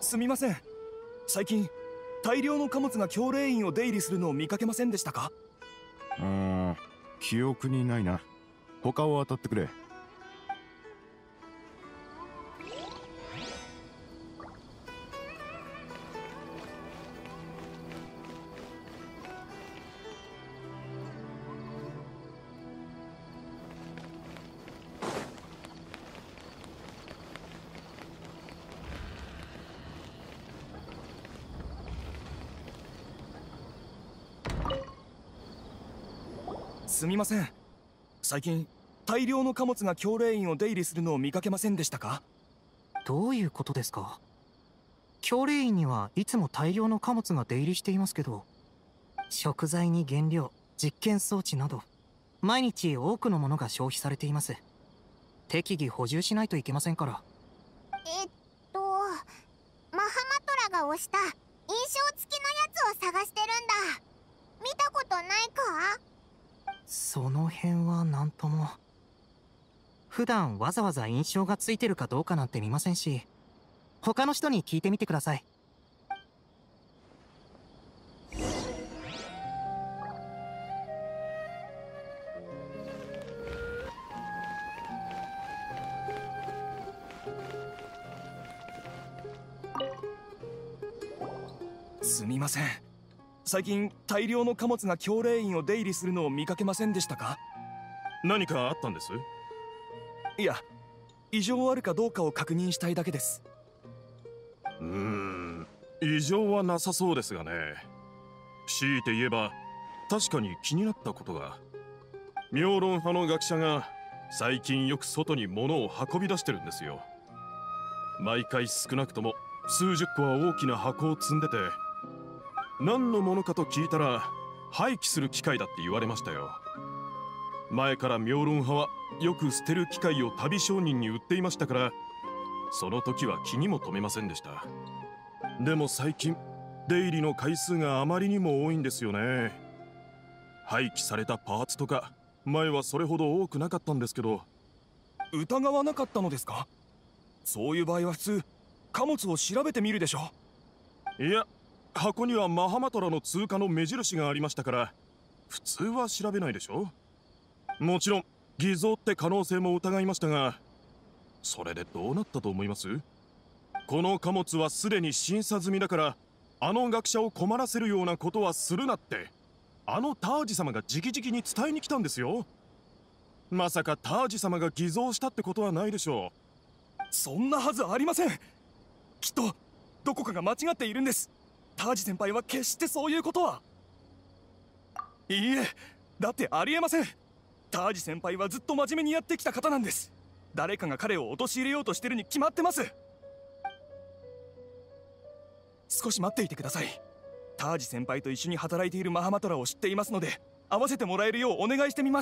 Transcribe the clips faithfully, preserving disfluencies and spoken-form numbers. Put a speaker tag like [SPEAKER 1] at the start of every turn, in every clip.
[SPEAKER 1] すみません。最近大量の貨物が教霊院を出入りするのを見かけませんでしたか？
[SPEAKER 2] うーん、記憶にないな。他を当たってくれ。
[SPEAKER 1] すみません。最近大量の貨物が教霊院を出入りするのを見かけませんでしたか？
[SPEAKER 3] どういうことですか？教霊院にはいつも大量の貨物が出入りしていますけど、食材に原料、実験装置など毎日多くのものが消費されています。適宜補充しないといけませんから。
[SPEAKER 4] えっとマハマトラが押した印象付きのやつを探してるんだ。見たことないか？
[SPEAKER 3] その辺は何とも。普段わざわざ印象がついてるかどうかなんて見ませんし、他の人に聞いてみてください。
[SPEAKER 1] すみません。最近大量の貨物が教霊院を出入りするのを見かけませんでしたか？
[SPEAKER 5] 何かあったんです？
[SPEAKER 1] いや、異常あるかどうかを確認したいだけです。
[SPEAKER 5] うーん、異常はなさそうですがね。強いて言えば確かに気になったことが、妙論派の学者が最近よく外に物を運び出してるんですよ。毎回少なくとも数十個は大きな箱を積んでて、何のものかと聞いたら廃棄する機械だって言われましたよ。前から妙論派はよく捨てる機械を旅商人に売っていましたから、その時は気にも留めませんでした。でも最近出入りの回数があまりにも多いんですよね。廃棄されたパーツとか前はそれほど多くなかったんですけど。
[SPEAKER 1] 疑わなかったのですか？そういう場合は普通貨物を調べてみるでしょ。
[SPEAKER 5] いや、箱にはマハマトラの通過の目印がありましたから、普通は調べないでしょ。もちろん偽造って可能性も疑いましたが、それでどうなったと思います？この貨物はすでに審査済みだから、あの学者を困らせるようなことはするなってあのタージ様が直々に伝えに来たんですよ。まさかタージ様が偽造したってことはないでしょ
[SPEAKER 1] う。そんなはずありません。きっとどこかが間違っているんです。タージ先輩は決してそういうことは。いいえ、だってありえません。タージ先輩はずっと真面目にやってきた方なんです。誰かが彼を陥れようとしてるに決まってます。少し待っていてください。タージ先輩と一緒に働いているマハマトラを知っていますので、会わせてもらえるようお願いしてみます。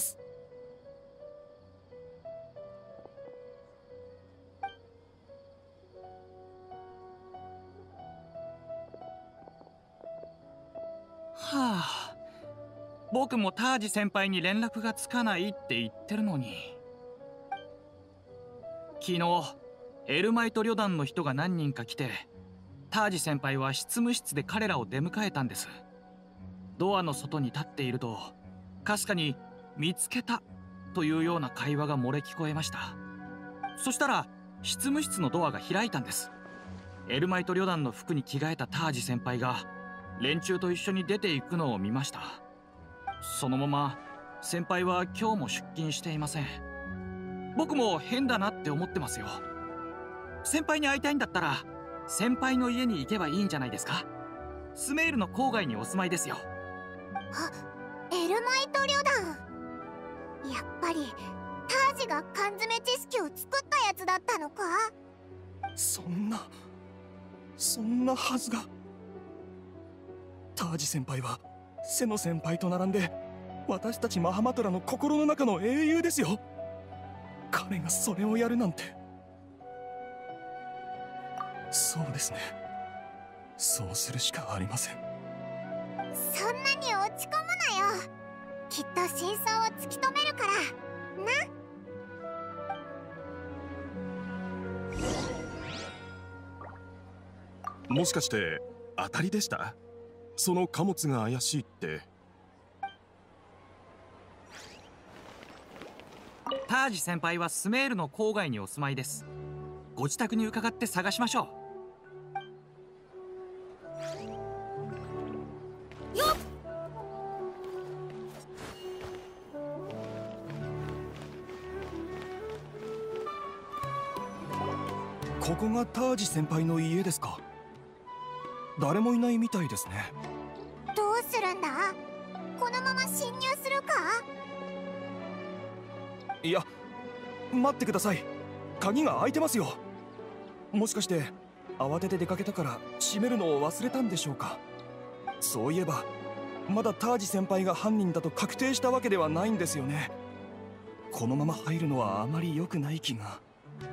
[SPEAKER 6] はあ、僕もタージ先輩に連絡がつかないって言ってるのに。昨日エルマイト旅団の人が何人か来て、タージ先輩は執務室で彼らを出迎えたんです。ドアの外に立っていると、かすかに見つけたというような会話が漏れ聞こえました。そしたら執務室のドアが開いたんです。エルマイト旅団の服に着替えたタージ先輩が連中と一緒に出ていくのを見ました。そのまま先輩は今日も出勤していません。僕も変だなって思ってますよ。先輩に会いたいんだったら先輩の家に行けばいいんじゃないですか。スメールの郊外にお住まいですよ。
[SPEAKER 4] あ、エルマイト旅団。やっぱりタージが缶詰知識を作ったやつだったのか？
[SPEAKER 1] そんなそんなはずが。タージ先輩はセノ先輩と並んで私たちマハマトラの心の中の英雄ですよ。彼がそれをやるなんて。そうですね、そうするしかありません。
[SPEAKER 4] そんなに落ち込むなよ。きっと真相を突き止めるからな。
[SPEAKER 5] もしかして当たりでした？その貨物が怪しいって。
[SPEAKER 6] タージ先輩はスメールの郊外にお住まいです。ご自宅に伺って探しましょう。
[SPEAKER 1] ここがタージ先輩の家ですか？誰もいないみたいですね。
[SPEAKER 4] どうするんだ？このまま侵入するか？
[SPEAKER 1] いや、待ってください。鍵が開いてますよ。もしかして慌てて出かけたから閉めるのを忘れたんでしょうか？そういえばまだタージ先輩が犯人だと確定したわけではないんですよね。このまま入るのはあまり良くない気が。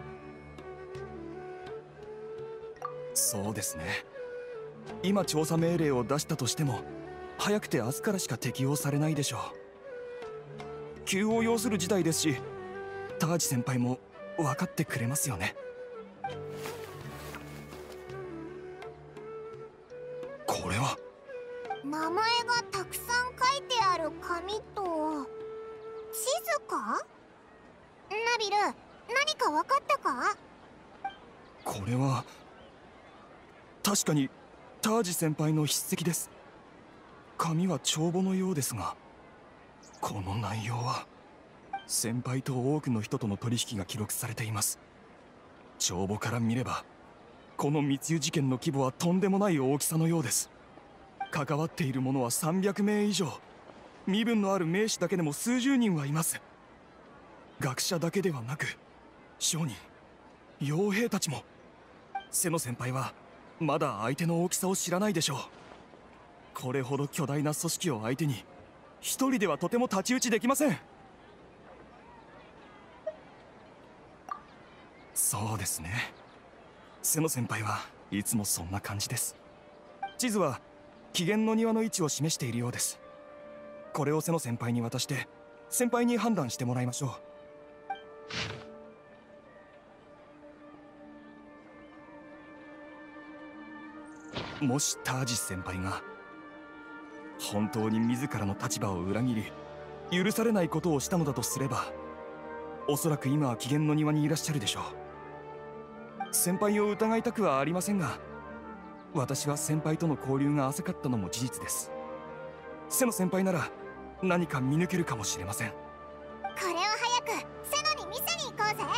[SPEAKER 1] そうですね。今調査命令を出したとしても早くて明日からしか適用されないでしょう。急を要する事態ですし、タージ先輩も分かってくれますよね。これは
[SPEAKER 4] 名前がたくさん書いてある紙と地図か？ナビル、何か分かったか？
[SPEAKER 1] これは確かにタージ先輩の筆跡です。紙は帳簿のようですが、この内容は先輩と多くの人との取引が記録されています。帳簿から見ればこの密輸事件の規模はとんでもない大きさのようです。関わっている者はさんびゃくめい以上、身分のある名士だけでも数十人はいます。学者だけではなく商人、傭兵たちも。瀬野先輩はまだ相手の大きさを知らないでしょう。これほど巨大な組織を相手に一人ではとても太刀打ちできません。そうですね。瀬野先輩はいつもそんな感じです。地図は紀元の庭の位置を示しているようです。これを瀬野先輩に渡して先輩に判断してもらいましょう。もしタージス先輩が本当に自らの立場を裏切り許されないことをしたのだとすれば、おそらく今は紀元の庭にいらっしゃるでしょう。先輩を疑いたくはありませんが、私は先輩との交流が浅かったのも事実です。瀬野先輩なら何か見抜けるかもしれません。
[SPEAKER 4] これを早く瀬野に見せに行こうぜ。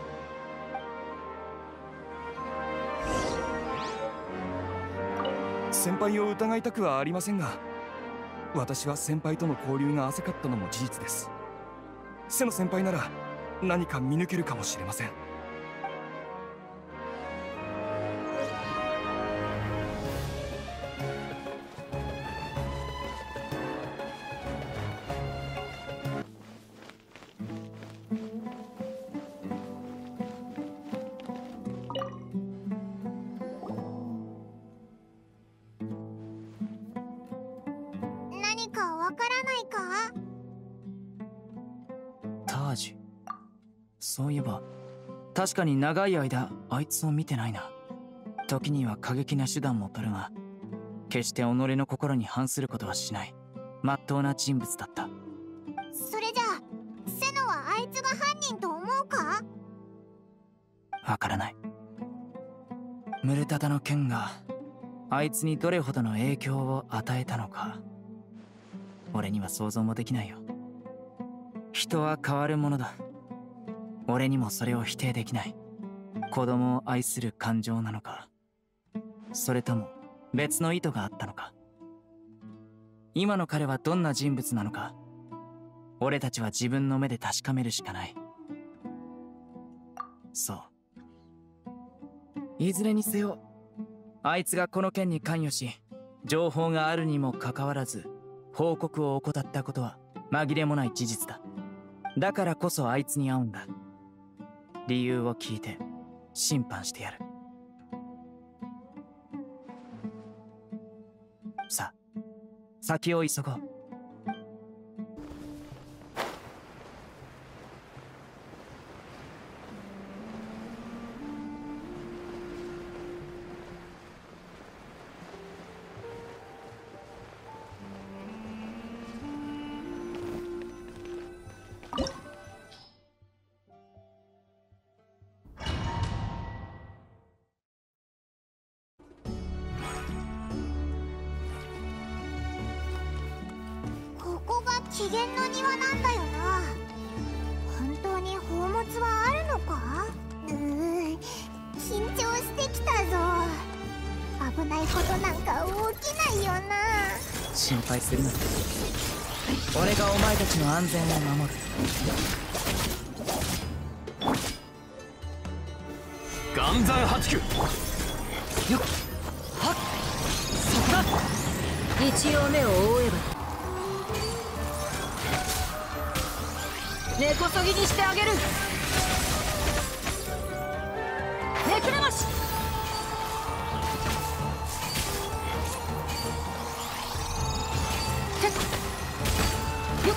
[SPEAKER 1] 先輩を疑いたくはありませんが、私は先輩との交流が浅かったのも事実です。瀬野先輩なら何か見抜けるかもしれません。
[SPEAKER 4] 何かわからないか？
[SPEAKER 7] タージ、そういえば確かに長い間あいつを見てないな。時には過激な手段も取るが、決して己の心に反することはしない真っ当な人物だった。
[SPEAKER 4] それじゃあ瀬野はあいつが犯人と思うか？
[SPEAKER 7] わからない。ムルタタの剣があいつにどれほどの影響を与えたのか、俺には想像もできないよ。人は変わるものだ。俺にもそれを否定できない。子供を愛する感情なのか、それとも別の意図があったのか。今の彼はどんな人物なのか、俺たちは自分の目で確かめるしかない。そう。いずれにせよ、あいつがこの件に関与し、情報があるにもかかわらず報告を怠ったことは紛れもない事実だ。だからこそあいつに会うんだ。理由を聞いて審判してやる。さあ、先を急ごう。
[SPEAKER 4] 機嫌の庭なんだよな。本当に宝物はあるのか？うーん、緊張してきたぞ。危ないことなんか起きないよな。
[SPEAKER 7] 心配するな。俺がお前たちの安全を守る。
[SPEAKER 1] 岩山八九。よっはっ、そこだ。
[SPEAKER 8] 一応目を覆えば根こそぎにしてあげる。めくらまし。よっ。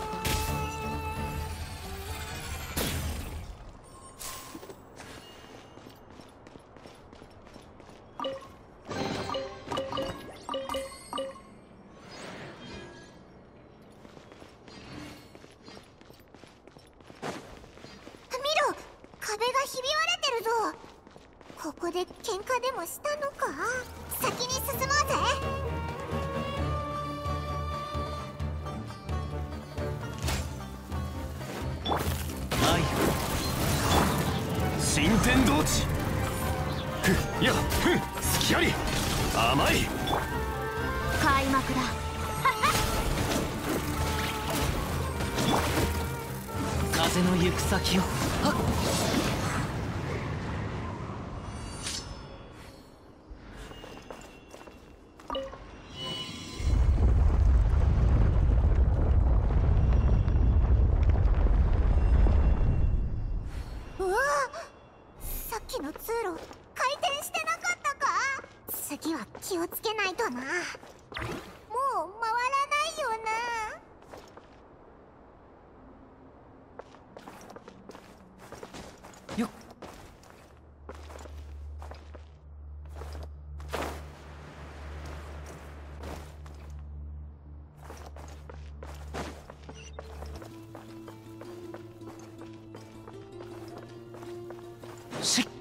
[SPEAKER 4] ここで喧嘩でもしたのか？先に進もうぜ。
[SPEAKER 1] はい。新天道地。ふっ、いや、ふん、隙あり。甘い。
[SPEAKER 8] 開幕だ。
[SPEAKER 6] 風の行く先を。はっ。
[SPEAKER 4] 次は気をつけないとな。もう回らないよな。
[SPEAKER 6] よっ。しっ。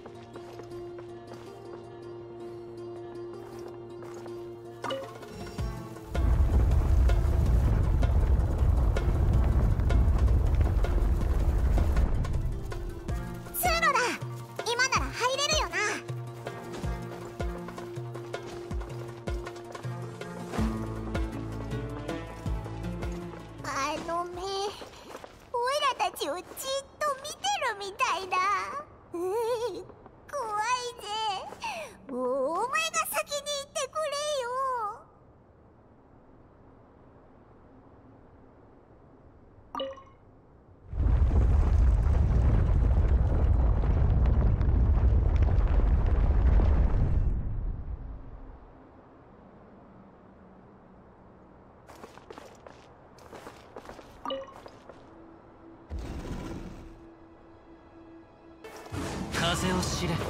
[SPEAKER 4] ちをじっと見てるみたいだ。うー、怖いぜ。もうお前が先に行ってくれよ。
[SPEAKER 6] 風を知れ。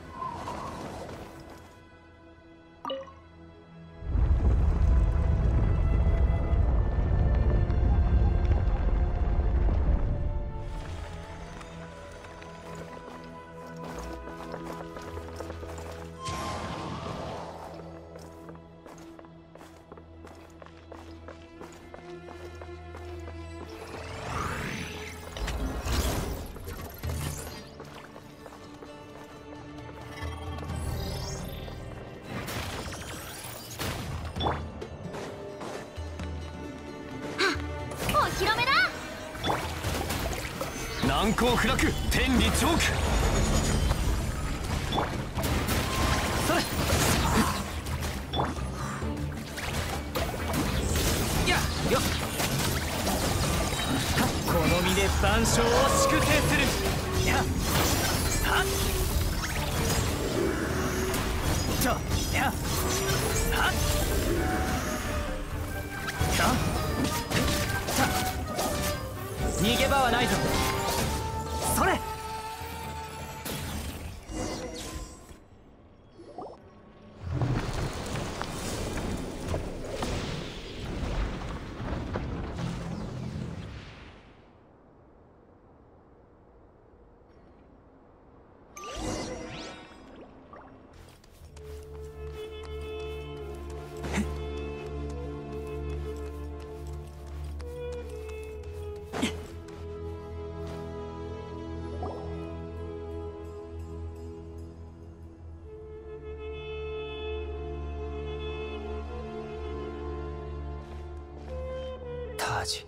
[SPEAKER 6] 難攻不落、天理チョーク。それ。やっよっ。この身で万象を粛清する。やっはっじゃやっはっださ逃げ場はないぞ。それ。
[SPEAKER 7] ージ。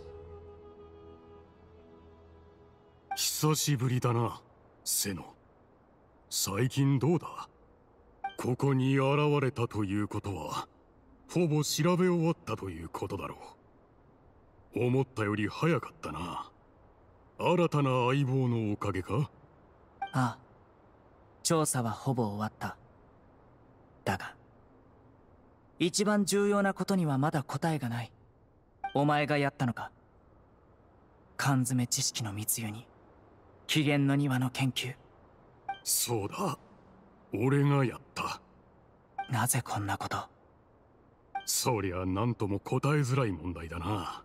[SPEAKER 2] 久しぶりだな、セノ。最近どうだ？ここに現れたということは、ほぼ調べ終わったということだろう。思ったより早かったな。新たな相棒のおかげか？
[SPEAKER 7] ああ、調査はほぼ終わった。だが一番重要なことにはまだ答えがない。お前がやったのか？缶詰知識の密輸に起源の庭の研究。
[SPEAKER 2] そうだ、俺がやった。
[SPEAKER 7] なぜこんなこと？
[SPEAKER 2] そりゃ何とも答えづらい問題だな。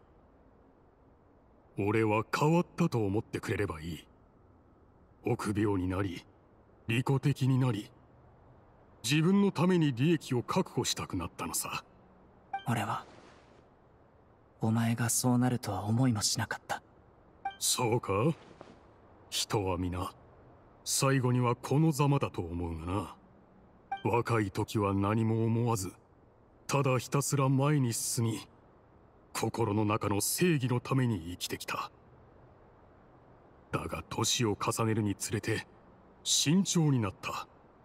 [SPEAKER 2] 俺は変わったと思ってくれればいい。臆病になり、利己的になり、自分のために利益を確保したくなったのさ。
[SPEAKER 7] 俺はお前がそうなるとは思いもしなかった。
[SPEAKER 2] そうか？人は皆最後にはこのざまだと思うがな。若い時は何も思わず、ただひたすら前に進み、心の中の正義のために生きてきた。だが年を重ねるにつれて慎重になった。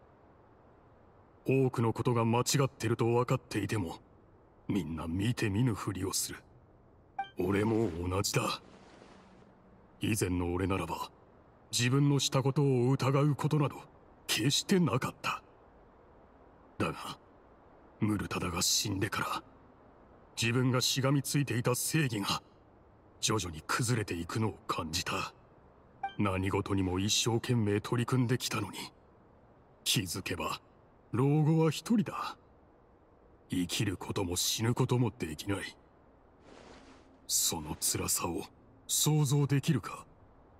[SPEAKER 2] 多くのことが間違ってると分かっていても、みんな見て見ぬふりをする。俺も同じだ。以前の俺ならば自分のしたことを疑うことなど決してなかった。だがムルタダが死んでから自分がしがみついていた正義が徐々に崩れていくのを感じた。何事にも一生懸命取り組んできたのに、気づけば老後は一人だ。生きることも死ぬこともできない。その辛さを想像できるか？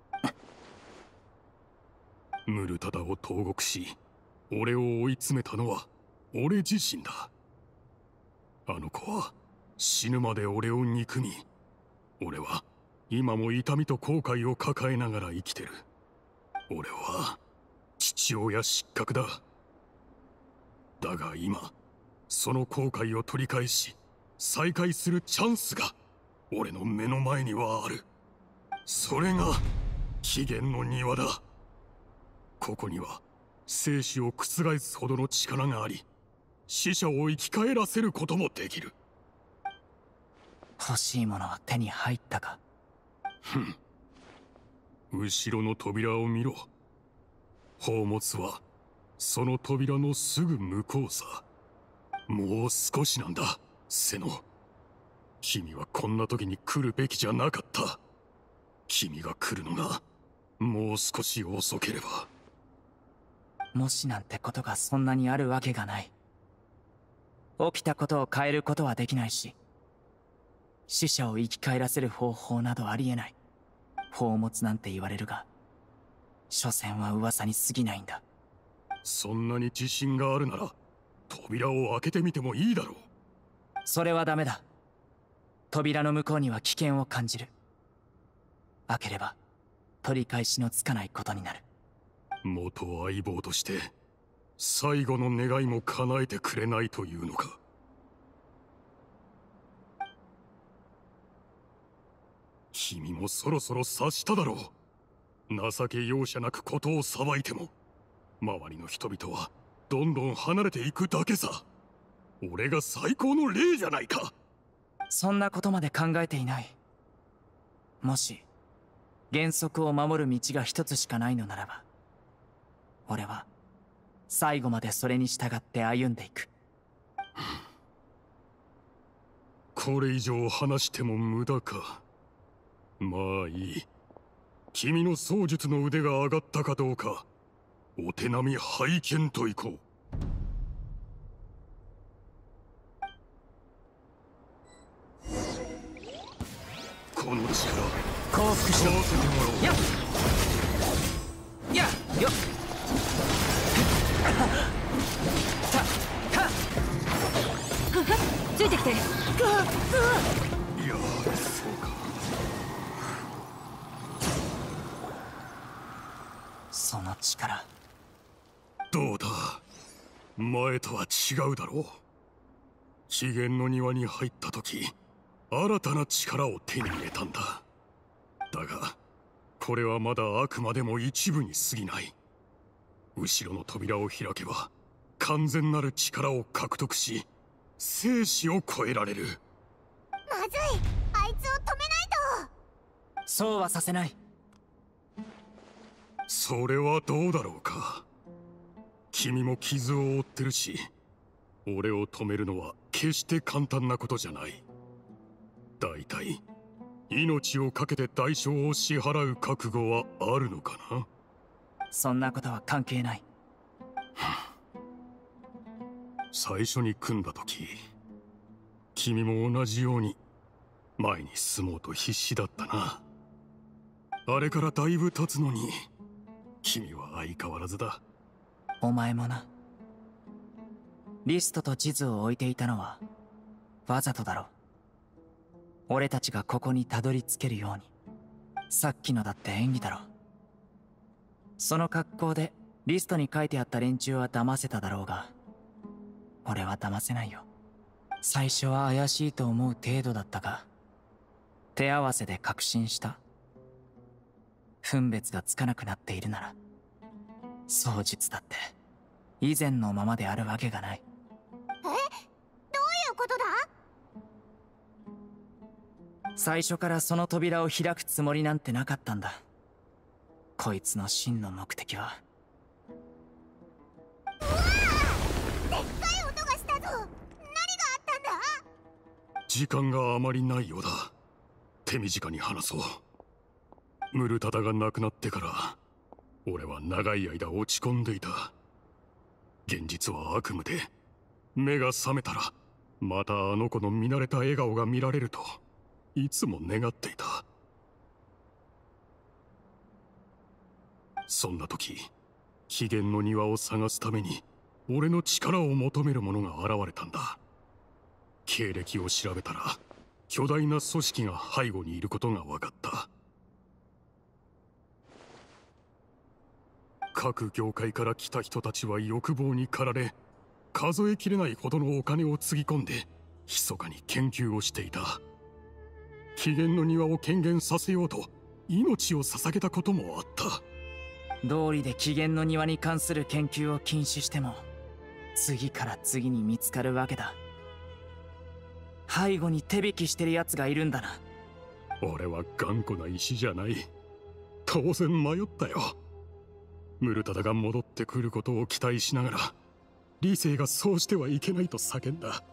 [SPEAKER 2] ムルタダを投獄し、俺を追い詰めたのは俺自身だ。あの子は死ぬまで俺を憎み、俺は今も痛みと後悔を抱えながら生きてる。俺は父親失格だ。だが今その後悔を取り返し再会するチャンスが俺の目の前にはある。それが起源の庭だ。ここには生死を覆すほどの力があり、死者を生き返らせることもできる。
[SPEAKER 7] 欲しいものは手に入ったか？
[SPEAKER 2] ふん。後ろの扉を見ろ。宝物はその扉のすぐ向こうさ。もう少しなんだ、セノ。君はこんな時に来るべきじゃなかった。君が来るのがもう少し遅ければ。
[SPEAKER 7] もしなんてことがそんなにあるわけがない。起きたことを変えることはできないし、死者を生き返らせる方法などありえない。宝物なんて言われるが、所詮は噂に過ぎないんだ。
[SPEAKER 2] そんなに自信があるなら扉を開けてみてもいいだろう。
[SPEAKER 7] それはダメだ。扉の向こうには危険を感じる。開ければ取り返しのつかないことになる。
[SPEAKER 2] 元相棒として最後の願いも叶えてくれないというのか。君もそろそろ察しただろう。情け容赦なくことを裁いても周りの人々はどんどん離れていくだけさ。俺が最高の例じゃないか。
[SPEAKER 7] そんなことまで考えていない。もし原則を守る道が一つしかないのならば、俺は最後までそれに従って歩んでいく。
[SPEAKER 2] これ以上話しても無駄か。まあいい。君の槍術の腕が上がったかどうかお手並み拝見といこう。この力
[SPEAKER 7] 降伏しろ。
[SPEAKER 2] 合わせてもらおう。
[SPEAKER 7] やっやっよったた
[SPEAKER 8] ついてきて。
[SPEAKER 2] いやそうか。
[SPEAKER 7] その力、
[SPEAKER 2] どうだ、前とは違うだろう。起源の庭に入った時新たな力を手に入れたんだ。だがこれはまだあくまでも一部に過ぎない。後ろの扉を開けば完全なる力を獲得し、生死を超えられる。
[SPEAKER 4] まずい、あいつを止めないと。
[SPEAKER 7] そうはさせない。
[SPEAKER 2] それはどうだろうか。君も傷を負ってるし、俺を止めるのは決して簡単なことじゃない。だいたい命を懸けて代償を支払う覚悟はあるのかな。
[SPEAKER 7] そんなことは関係ない。
[SPEAKER 2] 最初に組んだ時、君も同じように前に進もうと必死だったな。あれからだいぶ経つのに君は相変わらずだ。
[SPEAKER 7] お前もな。リストと地図を置いていたのはわざとだろう。俺たちがここにたどり着けるように。さっきのだって演技だろう。その格好でリストに書いてあった連中は騙せただろうが、俺は騙せないよ。最初は怪しいと思う程度だったが、手合わせで確信した。分別がつかなくなっているなら、双術だって以前のままであるわけがない。
[SPEAKER 4] え、どういうことだ？
[SPEAKER 7] 最初からその扉を開くつもりなんてなかったんだ。こいつの真の目的は。
[SPEAKER 4] うわあ！でっかい音がしたぞ。何があったんだ？
[SPEAKER 2] 時間があまりないようだ。手短に話そう。ムルタダが亡くなってから俺は長い間落ち込んでいた。現実は悪夢で、目が覚めたらまたあの子の見慣れた笑顔が見られるといつも願っていた。そんな時、起源の庭を探すために俺の力を求める者が現れたんだ。経歴を調べたら巨大な組織が背後にいることが分かった。各業界から来た人たちは欲望に駆られ、数えきれないほどのお金をつぎ込んで密かに研究をしていた。起源の庭を権限させようと命を捧げたこともあった。
[SPEAKER 7] 道理で起源の庭に関する研究を禁止しても、次から次に見つかるわけだ。背後に手引きしてる奴がいるんだな。
[SPEAKER 2] 俺は頑固な石じゃない。当然迷ったよ。ムルタダが戻ってくることを期待しながら、理性がそうしてはいけないと叫んだ。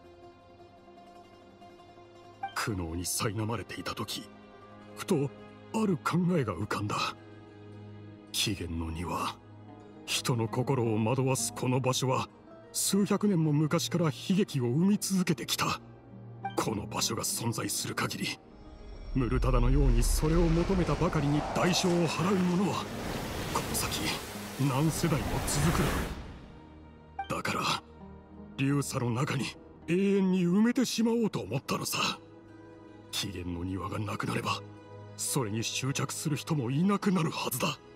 [SPEAKER 2] 苦悩に苛まれていた時、ふとある考えが浮かんだ。起源の庭、人の心を惑わすこの場所は数百年も昔から悲劇を生み続けてきた。この場所が存在する限り、ムルタダのようにそれを求めたばかりに代償を払う者はこの先何世代も続くだろう。だから流砂の中に永遠に埋めてしまおうと思ったのさ。起源の庭がなくなれば、それに執着する人もいなくなるはずだ。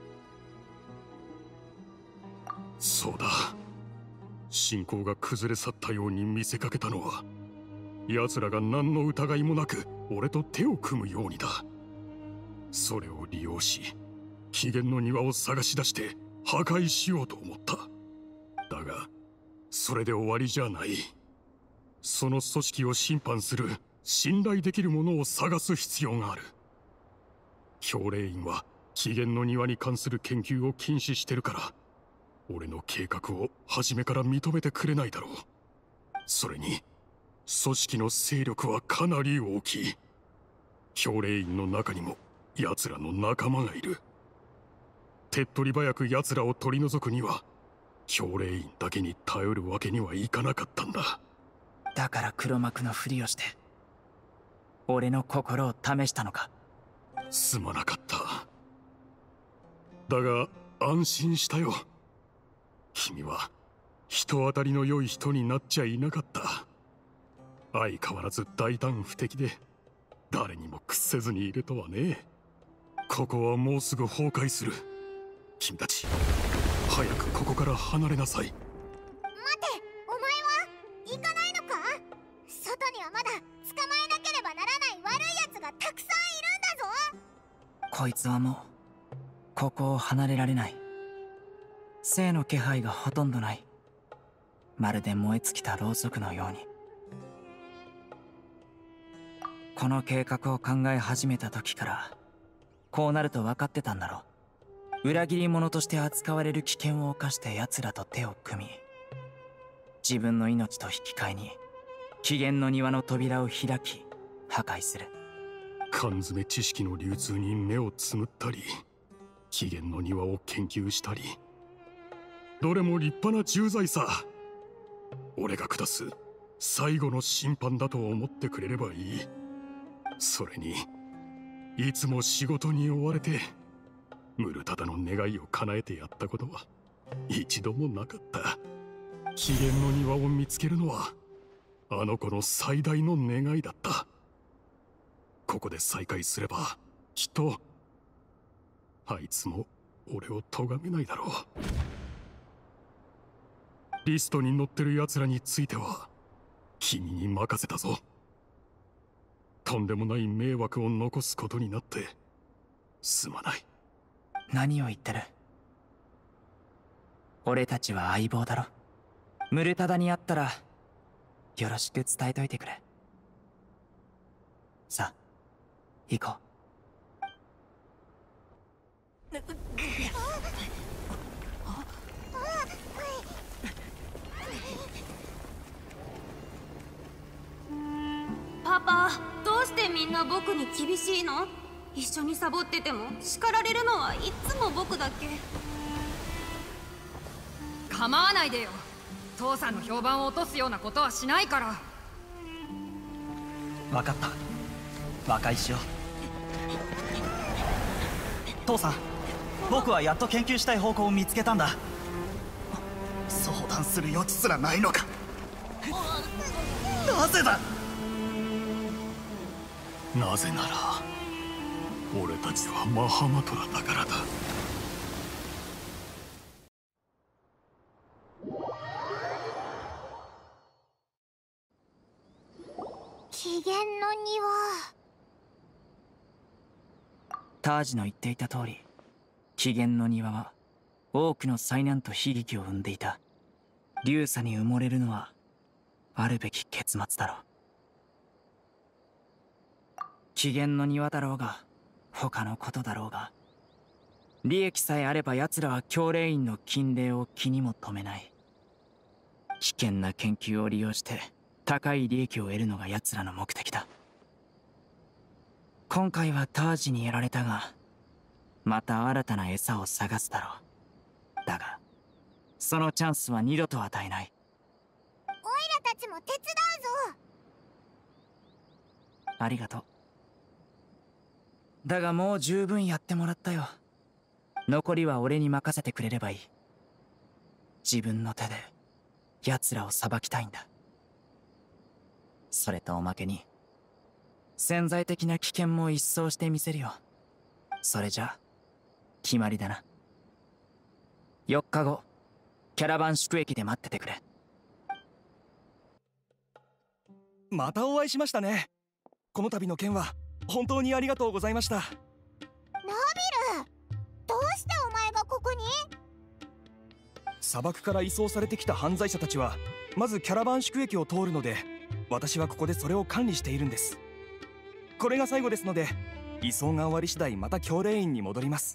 [SPEAKER 2] そうだ、信仰が崩れ去ったように見せかけたのは、奴らが何の疑いもなく俺と手を組むようにだ。それを利用し、起源の庭を探し出して破壊しようと思った。だがそれで終わりじゃない。その組織を審判する信頼できるものを探す必要がある。教令院は起源の庭に関する研究を禁止してるから、俺の計画を初めから認めてくれないだろう。それに組織の勢力はかなり大きい。教令院の中にも奴らの仲間がいる。手っ取り早く奴らを取り除くには、教令院だけに頼るわけにはいかなかったんだ。
[SPEAKER 7] だから黒幕のふりをして俺の心を試したのか。
[SPEAKER 2] すまなかった。だが安心したよ。君は人当たりの良い人になっちゃいなかった。相変わらず大胆不敵で、誰にも屈せずにいるとはね。ここはもうすぐ崩壊する。君たち、早くここから離れなさい。
[SPEAKER 4] 待て、お前は行かないのか？外にはまだ捕まえなければながたくさんいるんだぞ。
[SPEAKER 7] こいつはもうここを離れられない。生の気配がほとんどない。まるで燃え尽きたろうそくのように。この計画を考え始めた時からこうなると分かってたんだろう。裏切り者として扱われる危険を冒して奴らと手を組み、自分の命と引き換えに起源の庭の扉を開き破壊する。
[SPEAKER 2] 缶詰知識の流通に目をつむったり、起源の庭を研究したり、どれも立派な重罪さ。俺が下す最後の審判だと思ってくれればいい。それにいつも仕事に追われてムルタダの願いを叶えてやったことは一度もなかった。起源の庭を見つけるのはあの子の最大の願いだった。ここで再会すればきっとあいつも俺を咎めないだろう。リストに載ってる奴らについては君に任せたぞ。とんでもない迷惑を残すことになってすまない。
[SPEAKER 7] 何を言ってる。俺たちは相棒だろ。ムルタダに会ったらよろしく伝えといてくれ。さあ行こう。
[SPEAKER 9] パパ、どうしてみんな僕に厳しいの？一緒にサボってても叱られるのはいつも僕だけ。
[SPEAKER 8] 構わないでよ。父さんの評判を落とすようなことはしないから。
[SPEAKER 10] 分かった、和解しよう。父さん、僕はやっと研究したい方向を見つけたんだ。相談する余地すらないのか。なぜだ。
[SPEAKER 2] なぜなら俺たちはマハマトラだからだ。
[SPEAKER 4] 起源の庭。
[SPEAKER 7] タージの言っていた通り、起源の庭は多くの災難と悲劇を生んでいた。流砂に埋もれるのはあるべき結末だろう。起源の庭だろうが他のことだろうが、利益さえあれば奴らは教令員の禁令を気にも留めない。危険な研究を利用して高い利益を得るのが奴らの目的だ。今回はタージにやられたが、また新たな餌を探すだろう。だがそのチャンスは二度と与えない。
[SPEAKER 4] オイラたちも手伝うぞ。
[SPEAKER 7] ありがとう。だがもう十分やってもらったよ。残りは俺に任せてくれればいい。自分の手で奴らを裁きたいんだ。それとおまけに潜在的な危険も一掃してみせるよ。それじゃ決まりだな。よっかごキャラバン宿駅で待っててくれ。
[SPEAKER 1] またお会いしましたね。この度の件は本当にありがとうございました。ナビ
[SPEAKER 4] ル、どうしてお前がここに？
[SPEAKER 1] 砂漠から移送されてきた犯罪者たちはまずキャラバン宿駅を通るので、私はここでそれを管理しているんです。これが最後ですので、移送が終わり次第また教令員に戻ります。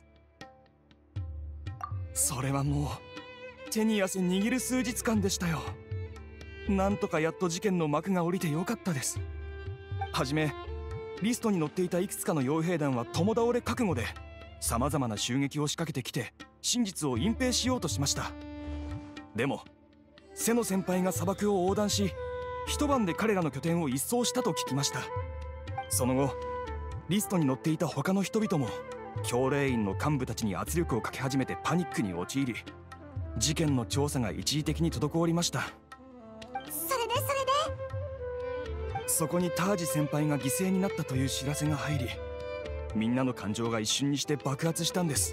[SPEAKER 1] それはもう手に汗握る数日間でしたよ。なんとかやっと事件の幕が下りてよかったです。はじめリストに載っていたいくつかの傭兵団は共倒れ覚悟でさまざまな襲撃を仕掛けてきて真実を隠蔽しようとしました。でも瀬野先輩が砂漠を横断し、一晩で彼らの拠点を一掃したと聞きました。その後リストに載っていた他の人々も教令員の幹部たちに圧力をかけ始めてパニックに陥り、事件の調査が一時的に滞りました。
[SPEAKER 4] それでそれで
[SPEAKER 1] そこにタージ先輩が犠牲になったという知らせが入り、みんなの感情が一瞬にして爆発したんです。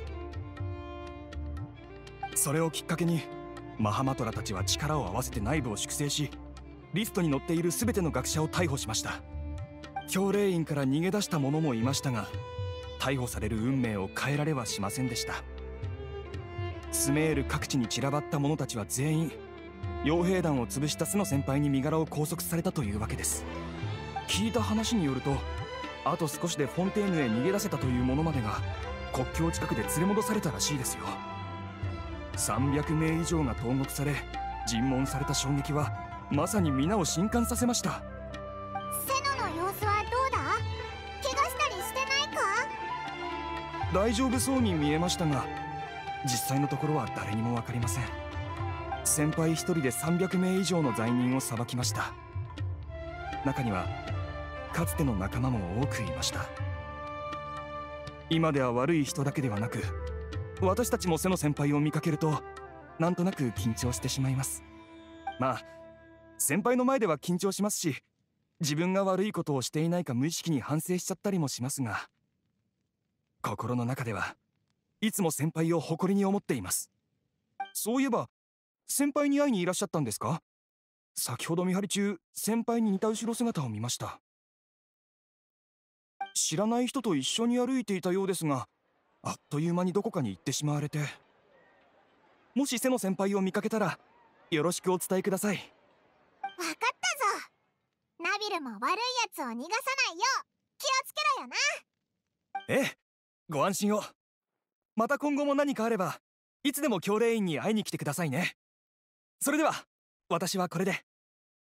[SPEAKER 1] それをきっかけにマハマトラたちは力を合わせて内部を粛清し、リストに載っている全ての学者を逮捕しました。 教令員から逃げ出した者もいましたが、逮捕される運命を変えられはしませんでした。スメール各地に散らばった者たちは全員傭兵団を潰したスノ先輩に身柄を拘束されたというわけです。聞いた話によると、あと少しでフォンテーヌへ逃げ出せたという者までが国境近くで連れ戻されたらしいですよ。さんびゃくめい以上が投獄され尋問された衝撃はまさに皆を震撼させました。
[SPEAKER 4] セノの様子はどうだ？怪我したりしてないか？
[SPEAKER 1] 大丈夫そうに見えましたが、実際のところは誰にも分かりません。先輩一人でさんびゃくめい以上の罪人を裁きました。中にはかつての仲間も多くいました。今では悪い人だけではなく、私たちも瀬野先輩を見かけるとなんとなく緊張してしまいます。まあ先輩の前では緊張しますし、自分が悪いことをしていないか無意識に反省しちゃったりもしますが、心の中ではいつも先輩を誇りに思っています。そういえば先輩に会いにいらっしゃったんですか？先ほど見張り中、先輩に似た後ろ姿を見ました。知らない人と一緒に歩いていたようですが、あっという間にどこかに行ってしまわれて。もし瀬野先輩を見かけたらよろしくお伝えください。
[SPEAKER 4] わかったぞ。ナビルも悪いやつを逃がさないよう気をつけろよな。
[SPEAKER 1] ええ、ご安心を。また今後も何かあればいつでも教令員に会いに来てくださいね。それでは私はこれで。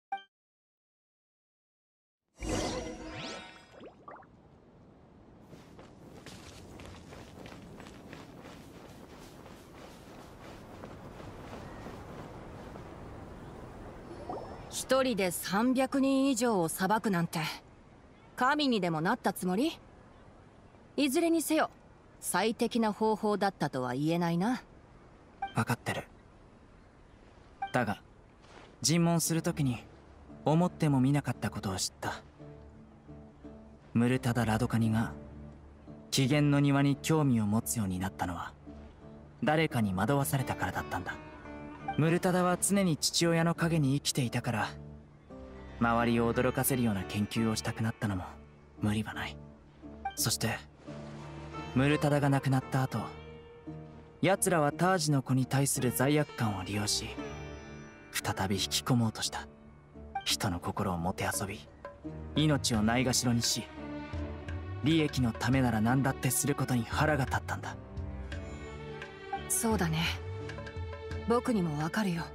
[SPEAKER 8] 一人でさんびゃくにん以上を裁くなんて神にでもなったつもり？いずれにせよ最適な方法だったとは言えないな。
[SPEAKER 7] 分かってる。だが尋問するときに思ってもみなかったことを知った。ムルタダ・ラドカニが起源の庭に興味を持つようになったのは誰かに惑わされたからだったんだ。ムルタダは常に父親の陰に生きていたから、周りを驚かせるような研究をしたくなったのも無理はない。そしてムルタダが亡くなった後、奴らはタージの子に対する罪悪感を利用し再び引き込もうとした。人の心をもてあそび、命をないがしろにし、利益のためなら何だってすることに腹が立ったんだ。
[SPEAKER 8] そうだね、僕にもわかるよ。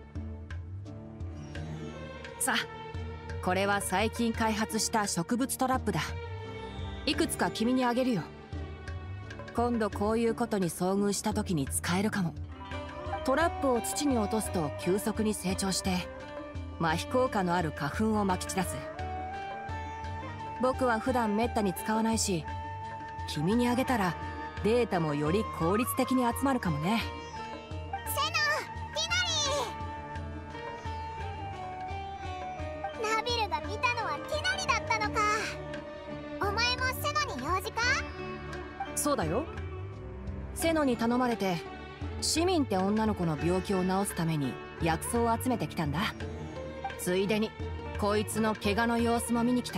[SPEAKER 8] さあ、これは最近開発した植物トラップだ。いくつか君にあげるよ。今度こういうことに遭遇した時に使えるかも。トラップを土に落とすと急速に成長して麻痺効果のある花粉をまき散らす。僕は普段めったに使わないし、君にあげたらデータもより効率的に集まるかもね。
[SPEAKER 4] セノ、ティナリー。ナビルが見たのはティナリだったのか。お前もセノに用事か？
[SPEAKER 8] そうだよ。セノに頼まれて市民って女の子の病気を治すために薬草を集めてきたんだ。ついでにこいつの怪我の様子も見に来た。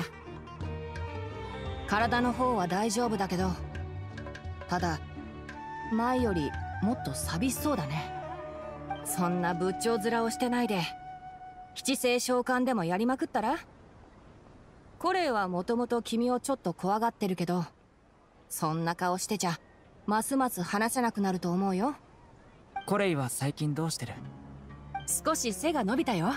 [SPEAKER 8] 体の方は大丈夫だけど、ただ前よりもっと寂しそうだね。そんな仏頂面をしてないで七星召喚でもやりまくったら？コレイはもともと君をちょっと怖がってるけど、そんな顔してちゃますます話せなくなると思うよ。
[SPEAKER 7] コレイは最近どうしてる？
[SPEAKER 8] 少し背が伸びたよ。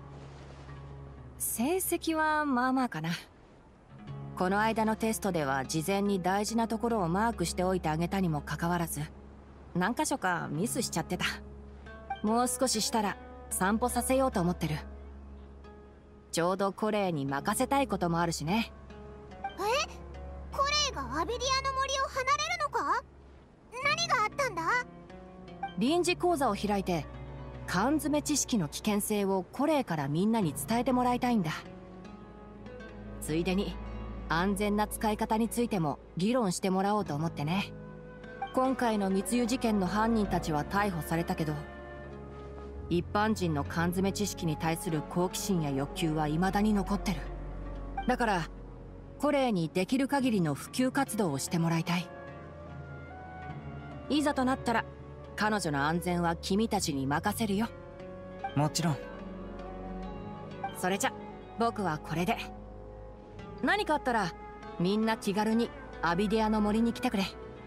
[SPEAKER 8] 成績はまあまあかな。この間のテストでは事前に大事なところをマークしておいてあげたにもかかわらず、何箇所かミスしちゃってた。もう少ししたら散歩させようと思ってる。ちょうどコレイに任せたいこともあるしね。
[SPEAKER 4] え？コレイがアビリアの森を離れるのか？何があったんだ？
[SPEAKER 8] 臨時講座を開いて缶詰知識の危険性をコレイからみんなに伝えてもらいたいんだ。ついでに安全な使い方についても議論してもらおうと思ってね。今回の密輸事件の犯人たちは逮捕されたけど、一般人の缶詰知識に対する好奇心や欲求は未だに残ってる。だからコレイにできる限りの普及活動をしてもらいたい。いざとなったら彼女の安全は君たちに任せるよ。
[SPEAKER 7] もちろん。
[SPEAKER 8] それじゃ僕はこれで。何かあったらみんな気軽にアビディアの森に来てくれ。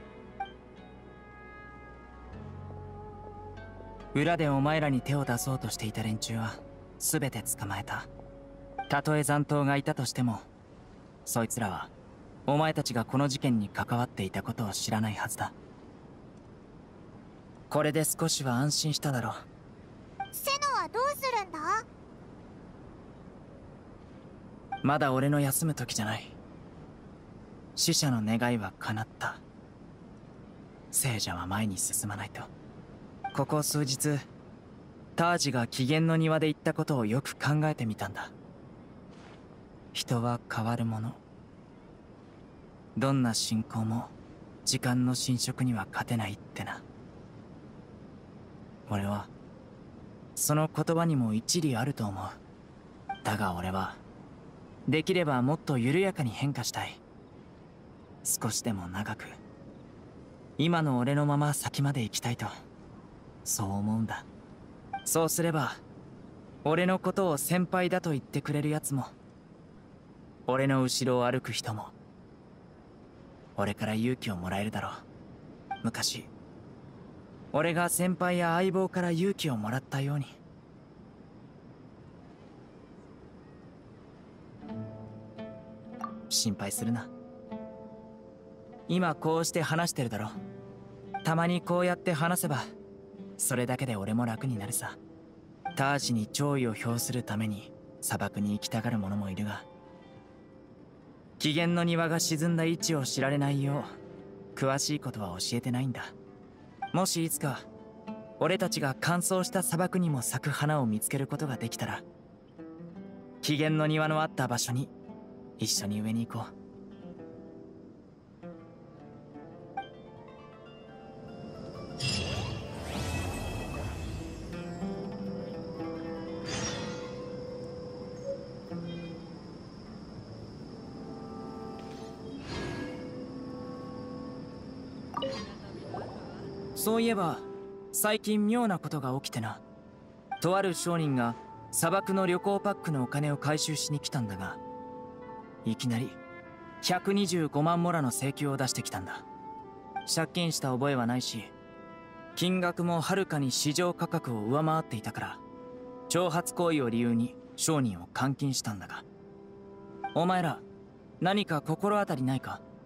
[SPEAKER 7] 裏でお前らに手を出そうとしていた連中は全て捕まえた。たとえ残党がいたとしても、そいつらはお前たちがこの事件に関わっていたことを知らないはずだ。これで少しは安心しただろう。
[SPEAKER 4] セノはどうするんだ？
[SPEAKER 7] まだ俺の休む時じゃない。死者の願いは叶った。聖者は前に進まないと。ここ数日タージが機嫌の庭で言ったことをよく考えてみたんだ。人は変わるもの。どんな信仰も時間の侵食には勝てないってな。俺はその言葉にも一理あると思う。だが俺はできればもっと緩やかに変化したい。少しでも長く今の俺のまま先まで行きたいと、そう思うんだ。そうすれば俺のことを先輩だと言ってくれるやつも、俺の後ろを歩く人も俺から勇気をもらえるだろう。昔俺が先輩や相棒から勇気をもらったように。心配するな。今こうして話してるだろ。たまにこうやって話せばそれだけで俺も楽になるさ。タージに弔意を表するために砂漠に行きたがる者もいるが、機嫌の庭が沈んだ位置を知られないよう詳しいことは教えてないんだ。もしいつか俺たちが乾燥した砂漠にも咲く花を見つけることができたら、機嫌の庭のあった場所に一緒に植えに行こう。そういえば最近妙なことが起きてな。とある商人が砂漠の旅行パックのお金を回収しに来たんだが、いきなりひゃくにじゅうごまんモラの請求を出してきたんだ。借金した覚えはないし、金額もはるかに市場価格を上回っていたから、挑発行為を理由に商人を監禁したんだが、お前ら何か心当たりないか？